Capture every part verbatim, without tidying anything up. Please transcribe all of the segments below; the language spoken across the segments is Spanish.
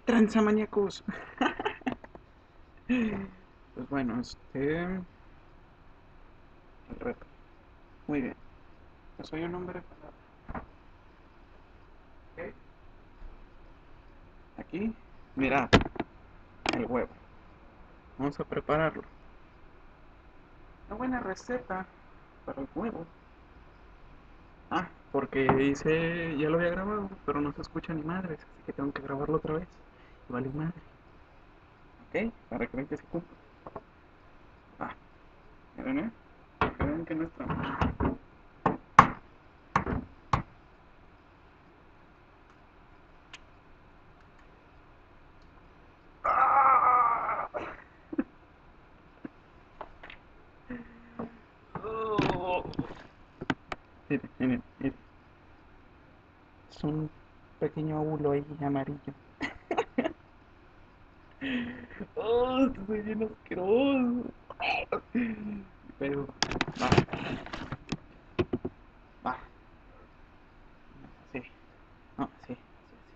Transamaniacos. Pues bueno, este. El reto. Muy bien. Yo soy un hombre de palabra. ¿Ok? Aquí, mirad, el huevo. Vamos a prepararlo. Una buena receta para el huevo. Ah, porque hice. Ya lo había grabado, pero no se escucha ni madres. Así que tengo que grabarlo otra vez. Y vale madre. ¿Ok? Para que vean que se cumple. Ah, miren, ¿eh? Para que vean que no es trampa. ¡Ah! Oh. Miren, miren, miren. Es un pequeño óvulo ahí amarillo. ¡Oh, estoy bien asqueroso! Pero, va, va. Sí, no, sí, sí,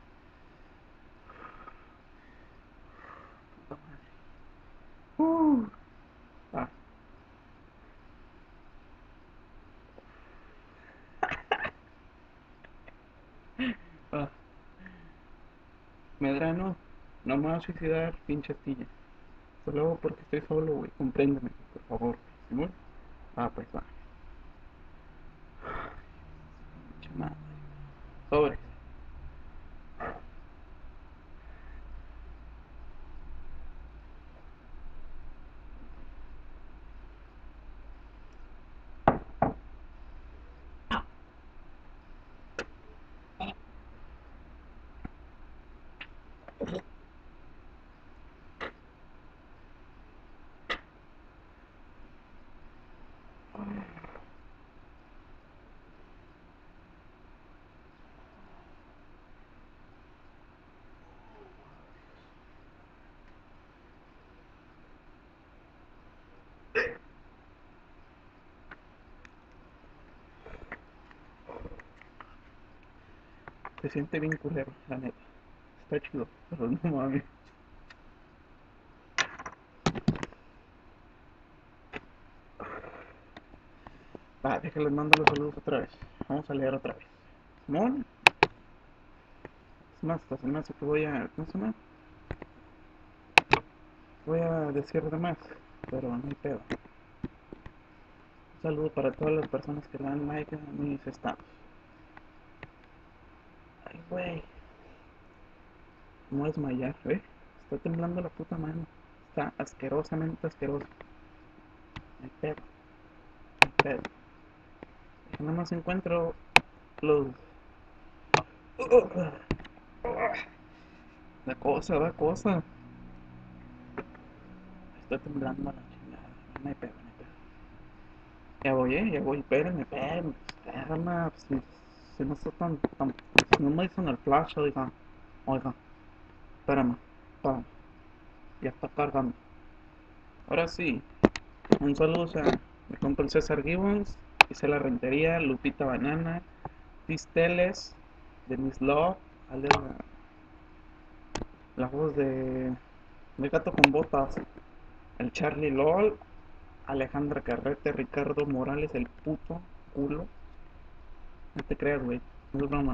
sí. Puta madre. Uh, va, va. Medrano, no me vas a suicidar, pinche astilla. Solo porque estoy solo, güey. Compréndeme, por favor. ¿Simón? Ah, pues va. Pinche madre. Sobre. Se siente bien culero, la neta. Está chido, pero no mames. Va, déjales mando los saludos otra vez. Vamos a leer otra vez. Simón, es más, hasta se me hace que voy a. ¿Cómo se llama? Voy a decir de más, pero no hay pedo. Un saludo para todas las personas que le dan like a mis estados. Ay, güey. Me voy a desmayar, ¿eh? Está temblando la puta mano. Está asquerosamente asqueroso. No hay pedo, no hay pedo. Yo nada más encuentro los. La cosa, la cosa. Está temblando a la chingada. No hay pedo, no hay pedo. Ya voy, eh, ya voy. Espérenme, espérenme. Espérenme. Si, si no está tan, tan. Si no me dicen el flash, oigan. Oigan. Espérame, espérame. Ya está cargando. Ahora sí. Un saludo a mi compa el César Gibbons, Isela Rentería, Lupita Banana, Pisteles, Denise Love, Ale, la, la voz de, de Gato con Botas, el Charlie LOL, Alejandra Carrete, Ricardo Morales, el puto culo. No te creas, güey, no es broma.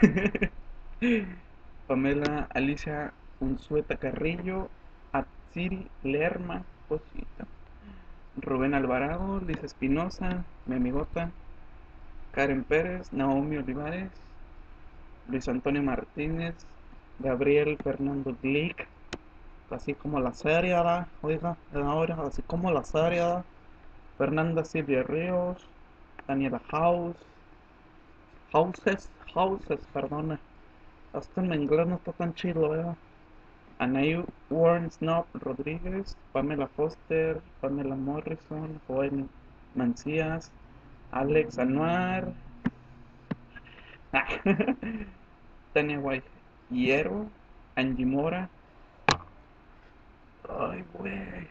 Pamela Alicia Unzueta Carrillo, Atsiri Lerma, cosita. Rubén Alvarado, Liz Espinosa, mi amigota, Karen Pérez, Naomi Olivares, Luis Antonio Martínez, Gabriel Fernando Glick, así como la serie, ¿verdad? Oiga, ahora, así como la serie, ¿verdad? Fernanda Silvia Ríos, Daniela House, Houses, Houses, perdona, hasta en inglés no está tan chido, ¿verdad? Anaí Warren Snob Rodríguez, Pamela Foster, Pamela Morrison, Joel Mancías, Alex Anuar, Tania White Hierro, Angie Mora, ay, güey.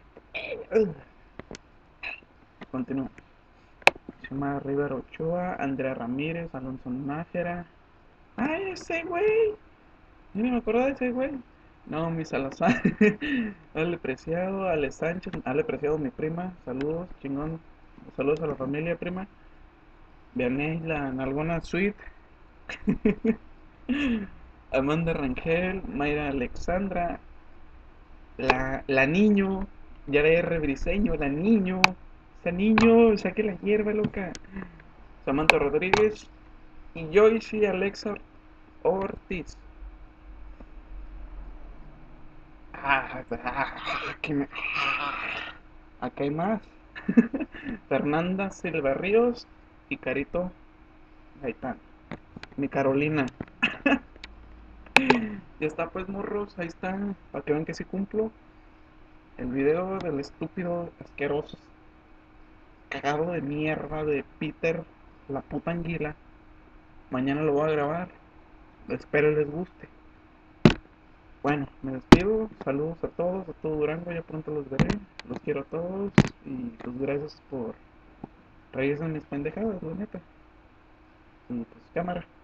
Continúa. Xiomara Rivera Ochoa, Andrea Ramírez, Alonso Nájera. Ay, ese güey. Yo no me acuerdo de ese güey. No, mi Salazar. Ale Preciado, Ale Sánchez, Ale Preciado, mi prima. Saludos, chingón. Saludos a la familia, prima. Vianey, la Nalgona Suite. Amanda Rangel, Mayra Alexandra, la, la niño, Yara R. Briseño, la niño. Esa niño, saque la hierba, loca. Samantha Rodríguez y Joyce Alexa Ortiz. Ah, ah, que me- ah, acá hay más. Fernanda Silva Ríos y Carito Gaitán. Mi Carolina. Ya está pues, morros, ahí está. Para que vean que sí cumplo. El video del estúpido, asqueroso, cagado de mierda de Peter, la puta anguila. Mañana lo voy a grabar. Espero les guste. Bueno, me despido. Saludos a todos, a todo Durango. Ya pronto los veré. Los quiero a todos. Y pues gracias por reírse en mis pendejadas, la neta. Y pues cámara.